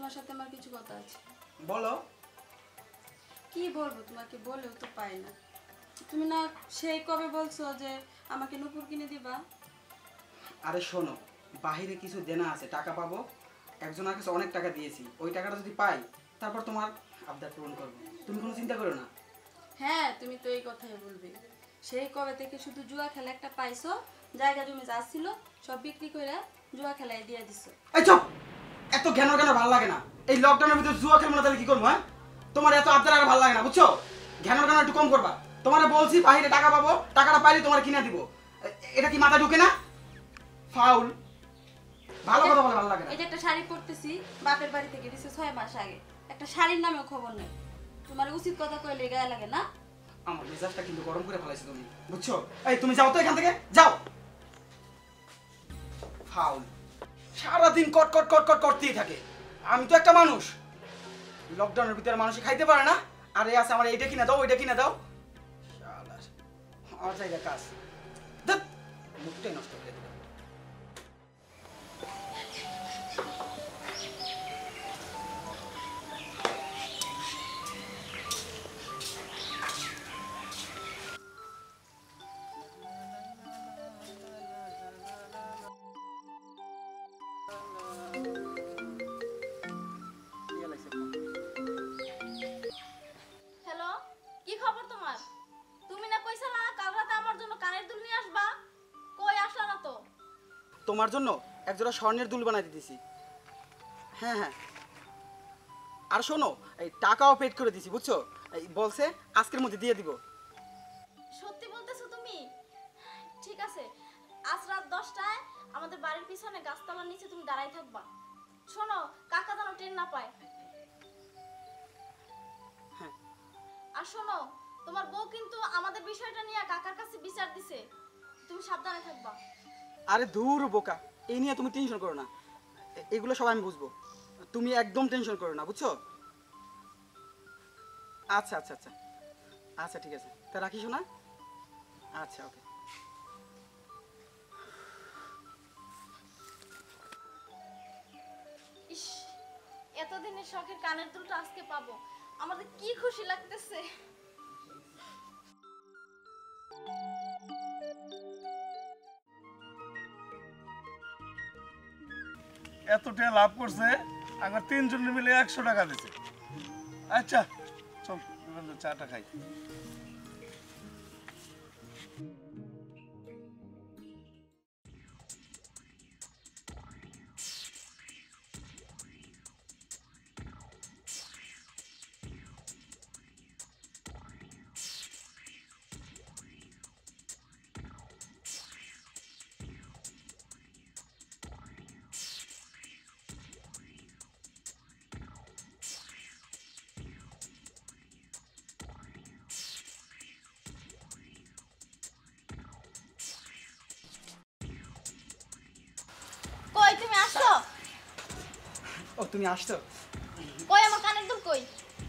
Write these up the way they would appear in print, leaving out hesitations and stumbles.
তোমার সাথে আমার কিছু কথা আছে। বলো। কি বলবো তোমাকে, বলেও তো পাই না। তুমি না সেই কবে বলছো যে আমাকে নূপুর কিনে দিবা? আরে শোনো, বাহিরে কিছু দেনা আছে, টাকা পাবো। একজনের কাছে অনেক টাকা দিয়েছি, ওই টাকাটা যদি পাই তারপর তোমার আবদার পূরণ করবো। তুমি কোনো চিন্তা করো না। হ্যাঁ, তুমি তো এই কথাই বলবে। সেই কবে থেকে শুধু জুয়া খেলা একটা পাইছো, জায়গা জমি যা ছিল সব বিক্রি করে জুয়া খেলায় দিয়ে দিছো। এই চুপ! এত জ্ঞান ভালো লাগে না। এই লকডাউনের ভিতরে জুয়া খেলবো না, তাহলে কি করবো? হ্যাঁ, তোমার এত আবদার আর ভালো লাগে না, বুঝছো? জ্ঞান একটু কম করবা। তোমার বলছি বাহিরে টাকা পাবো, টাকাটা পাইলে তোমার কিনে দিব। এটা কি মাথা ঢুকে না? ফাউল। ভালো কথা বলে ভালো লাগে না। এই যে একটা শাড়ি পরতেছি, বাপের বাড়ি থেকে দিছে 6 মাস আগে, একটা শাড়ির নামেও খবর নেই। তোমার উচিত কথা কইলে গায়ে লাগে না? আমার মেজাজটা কিন্তু গরম করে ফেলাইছো তুমি, বুঝছো? এই তুমি যাও তো এখান থেকে, যাও। ফাউল। সারাদিন কট কট কট কট করতেই থাকে। আমি তো একটা মানুষ, লকডাউনের ভিতরে মানুষ খাইতে পারে না, আর এ আছে আমার এইটা কিনে দাও ওইটা কিনে দাও। শালার আমার জায়গা কাজ, ধ্যাৎ, মুখটাই নষ্ট করে দিল। হ্যালো, কি খবর তোমার? তুমি না কইছিলা কাল রাতে আমার জন্য কানের দুল নিয়ে আসবা, কই আসলা না তো? তোমার জন্য একজোড়া স্বর্ণের দুল বানাই দিয়েছি। হ্যাঁ হ্যাঁ, আর শোনো, এই টাকাও পেড করে দিছি, বুঝছো? এই বলছে আজকের মধ্যে দিয়ে দিব। সত্যি বলতেছো তুমি? ঠিক আছে, আজ রাত 10টায় আমাদের বাড়ির পিছনে গাছতলার নিচে তুমি দাঁড়াই থাকবা। শোনো, কাকা যেন ট্রেন না পায়। হ্যাঁ। আর শোনো, তোমার বউ কিন্তু আমাদের বিষয়টা নিয়ে কাকার কাছে বিচার দিছে, তুমি সাবধানে থাকবা। আরে ধুর বোকা, এই নিয়ে তুমি টেনশন করো না, এগুলো সব আমি বুঝবো। তুমি একদম টেনশন করো না, বুঝছো? আচ্ছা আচ্ছা আচ্ছা আচ্ছা, ঠিক আছে, তা রাখি শোনা। আচ্ছা, ওকে। ইস, এতদিনের শখের কানের দুলটা আজকে পাবো, আমাদের কি খুশি লাগতেছে। এতটা লাভ করছে, আবার 3 জন মিলে 100 টাকা দিছে। আচ্ছা চল এবার চাটা খাই। কই তুমি আসছো? ও তুমি আসছো? কই আমার কানের দুল কই?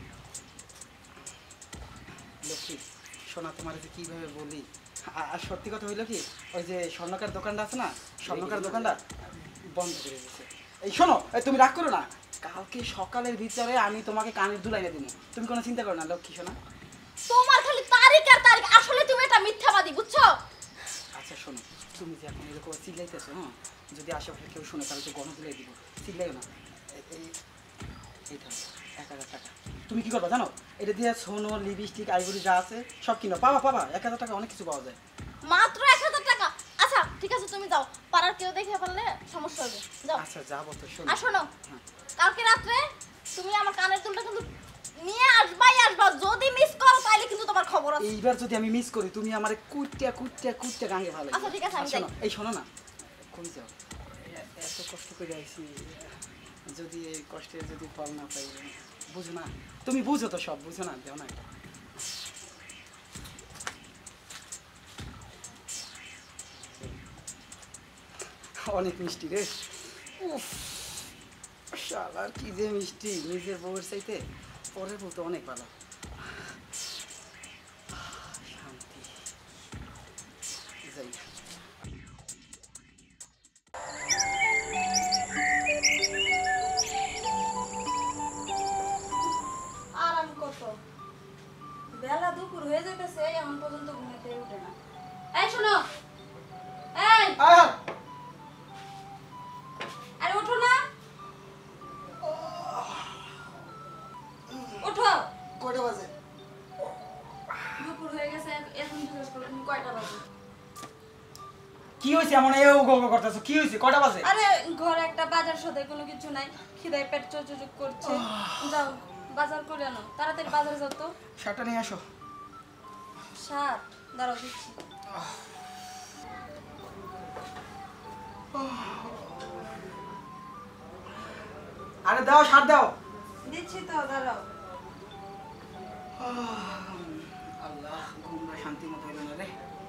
লক্ষ্মী শোনা, তোমার যে কিভাবে বলি, আর সত্যি কথা হইলো কি, ওই যে স্বর্ণকার দোকানটা আছে না, স্বর্ণকার দোকানটা বন্ধ করে দিয়েছে। এই শোনো, এই তুমি রাগ করো না, কালকে সকালের ভিতরে আমি তোমাকে কানের দুল এনে দিব, তুমি কোনো চিন্তা করো না লক্ষ্মী শোনা। তোমার খালি তারিখ আর তারিখ, আসলে তুমি এটা মিথ্যাবাদী, বুঝছো? আচ্ছা শোনো, তুমি যে এখন এরকম চিল্লাইতেছো, হ্যাঁ, যদি আশেপাশে কেউ শুনে তাহলে তো গণ তুলে দিব, চিল্লাইও না। এইটা 1000 টাকা, তুমি কি করবা জানো? এটা দিয়ে সোনো, লিপস্টিক, আইভরি যা আছে সব কিনো, পাবা পাবা 1000 টাকা অনেক কিছু পাওয়া যায়। মাত্র 1000 টাকা? আচ্ছা ঠিক আছে, তুমি যাও, পাড়ার কেউ দেখে ফেললে সমস্যা হবে, যাও। আচ্ছা যাবো তো, শোনো। আর শোনো, হ্যাঁ। কালকে রাত্রে তুমি আমার কানের দুলটা কিন্তু নিয়ে আসবাই আসবা, যদি মিস করো তাহলে কিন্তু তোমার খবর আছে। এইবার যদি আমি মিস করি তুমি আমারে কুটটা কুটটা কুটটা গাঙ্গে ভালো। আচ্ছা ঠিক আছে, আমি যাই। এই শোনো না, কই যাও? এত কষ্ট করে আইছি, যদি এই কষ্টে যদি ফল না পাই, বুঝো না, তুমি বুঝো তো সব, বুঝো না, দেও না এটা। অনেক মিষ্টি রে, উফ শালা কি যে মিষ্টি, নিজের বউয়ের চাইতে পরের বউ তো অনেক ভালো। শান্তি, যাই। বেলা দুপুর হয়ে যেতেছে এখন পর্যন্ত ঘুমাইতে উঠে না। এই শোনো, এই আয় আরে ওঠো না, ওঠো। কয়টা বাজে? দুপুর হয়ে গেছে, এখন জিজ্ঞেস করো তুমি কয়টা বাজে। কি হয়েছে এমন এ গো গো করতেছো? কি হয়েছে? কয়টা বাজে? আরে ঘরে একটা বাজার সদাই কোনো কিছু নাই, খিদায় পেট চোচুচুক করছে। যাও বাজার করে আনো, তাড়াতাড়ি বাজারে যাও তো। শার্টটা নিয়ে আসো। শার্ট দাঁড়াও দিচ্ছি। আরে দাও, শার্ট দাও। দিচ্ছি তো, দাঁড়াও। আল্লাহ, ঘুমটা শান্তি মতো হইল না রে।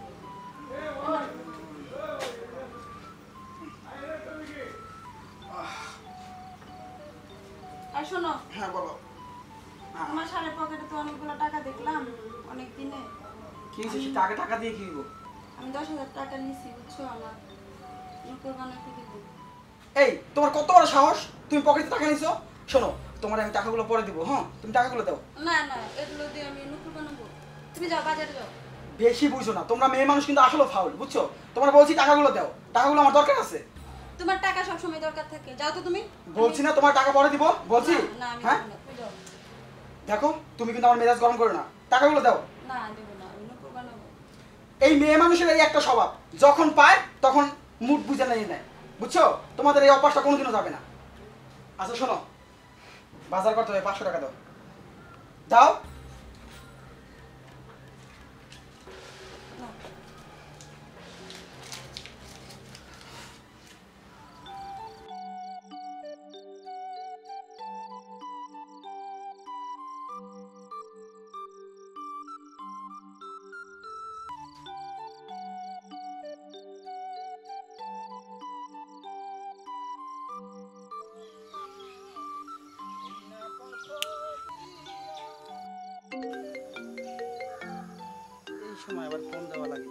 আর শোনো, হ্যাঁ বলো। আমার শাড়ির পকেটে তো অনেকগুলো টাকা দেখলাম অনেক দিনে। কি হয়েছে? সে টাকা টাকা দিয়ে কি হইব? আমি 10,000 টাকা নিছি, বুঝছো? আমার কোরবানি থেকে দিই। এই তোমার কত বড় সাহস, তুমি পকেটে টাকা নিছো? শোনো, তোমার আমি টাকাগুলো পরে দিব। হ্যাঁ, তুমি টাকাগুলো দাও। না না, এগুলো দিয়ে আমি নুপুর বানাবো। তুমি যাও বাজারে যাও। বেশি বুঝো না, তোমরা মেয়ে মানুষ কিন্তু আসলে ফাউল, বুঝছো? তোমার বলছি টাকাগুলো দাও, টাকাগুলো আমার দরকার আছে। তোমার টাকা সব সময় দরকার থাকে, যাও তো তুমি। বলছি না তোমার টাকা পরে দিব, বলছি। না আমি হ্যাঁ দেবো না, তুমি যাও। দেখো, তুমি কিন্তু আমার মেজাজ গরম করো না, টাকাগুলো দাও। না দেবো না, আমি নুপুর বানাবো। এই মেয়ে মানুষের এই একটা স্বভাব, যখন পায় তখন মুড বুঝে নিয়ে নেয়, বুঝছো? তোমাদের এই অভ্যাসটা কোনোদিনও যাবে না। আচ্ছা শোনো, বাজার করতে হবে, 500 টাকা দাও। দাও। না। এই সময় আবার ফোন দেওয়া লাগে।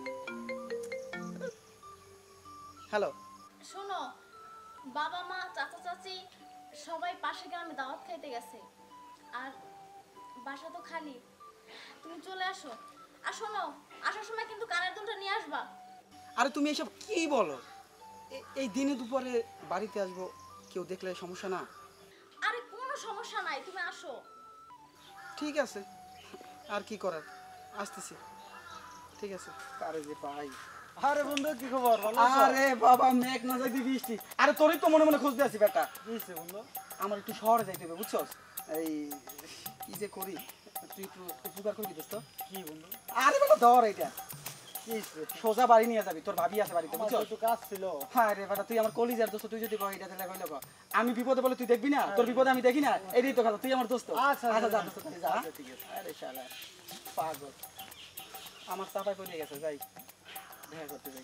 হ্যালো। শোনো, বাবা মা চাচা চাচি সবাই পাশে গ্রামে দাওয়াত খাইতে গেছে, আর বাসা তো খালি। তুমি চলে আসো। আর শোনো, আসার সময় কিন্তু কানের দুলটা নিয়ে আসবা। আরে তুমি এসব কি বলো? এই দিনে দুপুরে বাড়িতে আসবো, কেউ দেখলে সমস্যা না? আরে কোনো সমস্যা নাই, তুমি আসো। ঠিক আছে, আর কি করার, আসতেছি। ঠিক আছে। আরে যে পাই। আরে বন্ধু কি খবর? ভালো আছো? আরে বাবা, মেঘ না যাইতে বৃষ্টি। আরে তোরই তো মনে মনে খুঁজতে আছি বেটা। কি হইছে বন্ধু? আমার একটু শহরে যাইতে হবে, বুঝছস? এই কি যে করি, তুই একটু উপকার করবি দোস্ত? কি বন্ধু? আরে বেটা ধর এইটা, কি হইছে? সোজা বাড়ি নিয়ে যাবি, তোর ভাবি আছে বাড়িতে, আমার বুঝছস? একটু কাজ ছিল। হ্যাঁ রে বেটা, তুই আমার কলিজার দোস্ত, তুই যদি কহ এটা তাহলে কইলে কহ। আমি বিপদে বলে তুই দেখবি না, তোর বিপদে আমি দেখি না, এটাই তো কথা। তুই আমার দোস্ত। আচ্ছা, আচ্ছা যা আচ্ছা, দোস্ত, তাহলে যা। আচ্ছা, ঠিক আছে। আরে শালা পাগল, আমার চাপায় পড়ে গেছে, যাই দেখা করতে যাই।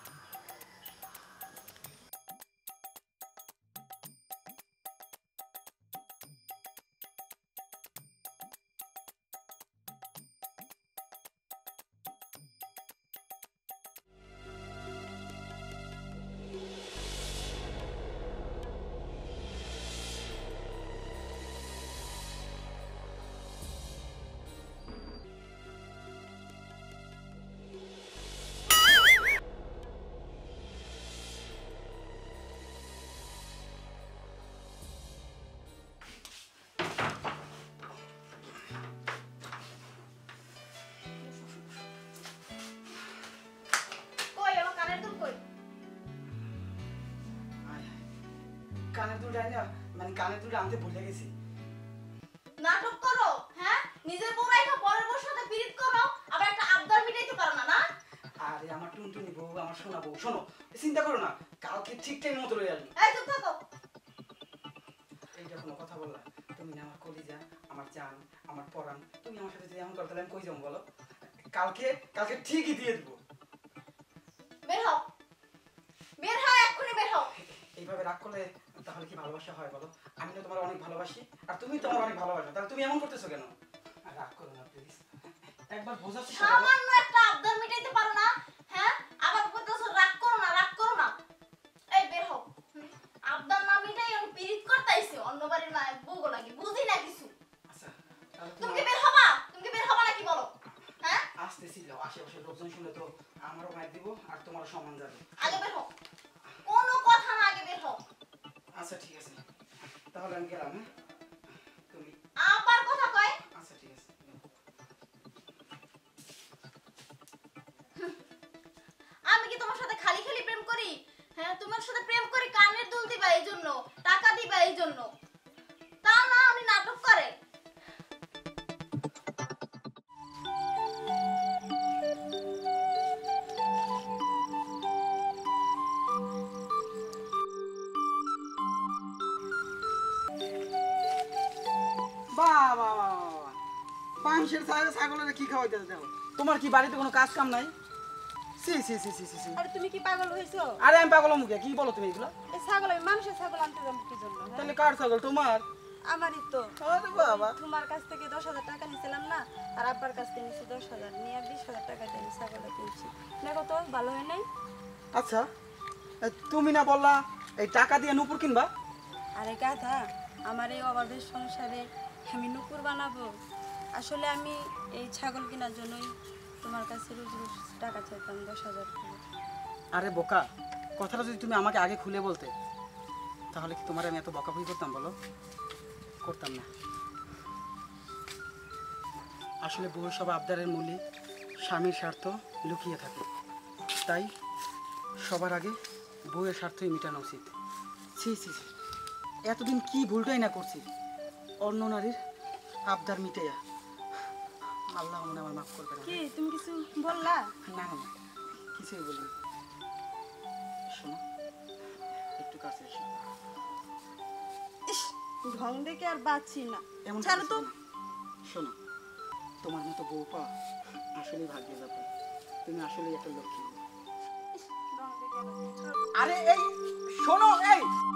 কই আমার কানের দুল কই? কানের দুল যাই না, মানে কানের দুল আনতে ভুলে গেছি। নাটক করো, হ্যাঁ? নিজের বউ রাইখা পরের বউর সাথে পিরিত করো, আবার একটা আবদার মিটাইতে পারো না, না? আরে আমার টুনটুনি বউ, আমার সোনা বউ, শোনো, চিন্তা করো না, কালকে ঠিক টাইম মতো লয়ে আসবো। এই চুপ থাকো। এইটা কোনো কথা বললা? তুমি না আমার কলিজা, আমার জান, আমার পরাণ, তুমি আমার সাথে যদি এমন করো তাহলে আমি কই যাবো বলো? কালকে কালকে ঠিকই দিয়ে দেবো। বের হও, বের হও, এক্ষুনি বের হও। এইভাবে রাগ করলে তাহলে কি ভালোবাসা হয় বলো? আমি তো তোমার অনেক ভালোবাসি, আর তুমি তো আমার অনেক ভালোবাসো, তাহলে তুমি এমন করতেছো কেন? আর রাগ করো না প্লিজ, একবার বোঝার চেষ্টা করো। সামান্য একটা আবদার মিটাইতে পারো না, হ্যাঁ? আবার বলতেছো রাগ করো না, রাগ করো না। এই বের হও। আবদার না মিটাই আমি পিরিত করতাইছি অন্য বাড়ির বউগো লাগি, বুঝি না কিছু। আচ্ছা তাহলে তুমি কি বের হবা? তুমি কি বের হবা নাকি বলো? তোমার সম্মান যাবে। আগে বের হো, কোনো কথা না, আগে বের হো। আচ্ছা ঠিক আছে, তাহলে আমি গেলাম। হ্যাঁ তুমি আবার কথা কয়। আচ্ছা ঠিক আছে। আমি কি তোমার সাথে খালি খালি প্রেম করি? হ্যাঁ, তোমার সাথে প্রেম করি কানের দুল দিবা এই জন্য, টাকা দিবা এই জন্য। তা না, উনি নাটক করে। বাহ বাহ বাহ বাহ, মানুষের ছাগলের কি খাওয়াইতে দেখো। তোমার কি বাড়িতে কোনো কাজ কাম নাই? সি সি সি সি সি। আরে তুমি কি পাগল হইছো? আরে আমি পাগল মুখে কি বলো তুমি এগুলো? এই ছাগল আমি মানুষের ছাগল আনতে যাবো কি জন্য? হ্যাঁ? তাহলে কার ছাগল তোমার? আমারই তো। আরে বাবা, তোমার কাছ থেকে 10,000 টাকা নিছিলাম না, আর আব্বার কাছ থেকে নিছি 10,000, নিয়ে 20,000 টাকা দিয়ে আমি ছাগলটা কিনছি। দেখো তো ভালো হয় নাই? আচ্ছা তুমি না বললা এই টাকা দিয়ে নুপুর কিনবা? আরে গাধা, আমার এই অভাবের সংসারে আমি নুপুর বানাবো? আসলে আমি এই ছাগল কেনার জন্যই তোমার কাছে রোজ রোজ টাকা চাইতাম 10,000 করে। আরে বোকা, কথাটা যদি তুমি আমাকে আগে খুলে বলতে তাহলে কি তোমার আমি এত বকাবকি করতাম বলো? করতাম না। আসলে বউর সব আবদারের মূলে স্বামীর স্বার্থ লুকিয়ে থাকে, তাই সবার আগে বউয়ের স্বার্থই মেটানো উচিত। ছি ছি ছি, এতদিন কি ভুলটাই না করছি, অন্য নারীর আবদার মিটাইয়া। আল্লাহ মনে আমার মাফ করবে না। কি তুমি কিছু বললা? না না না, কিছুই বলিনি। শোনো, একটু কাছে এসো। ইস, ঢং দেখে আর বাঁচি না। এমন ছাড়ো তো। কিছু না। শোনো, তোমার মতো বউ পাওয়া আসলেই ভাগ্যের ব্যাপার। তুমি আসলেই একটা লক্ষ্মী। ইস, ঢং দেখে আর বাঁচি না। আরে এই শোনো, এই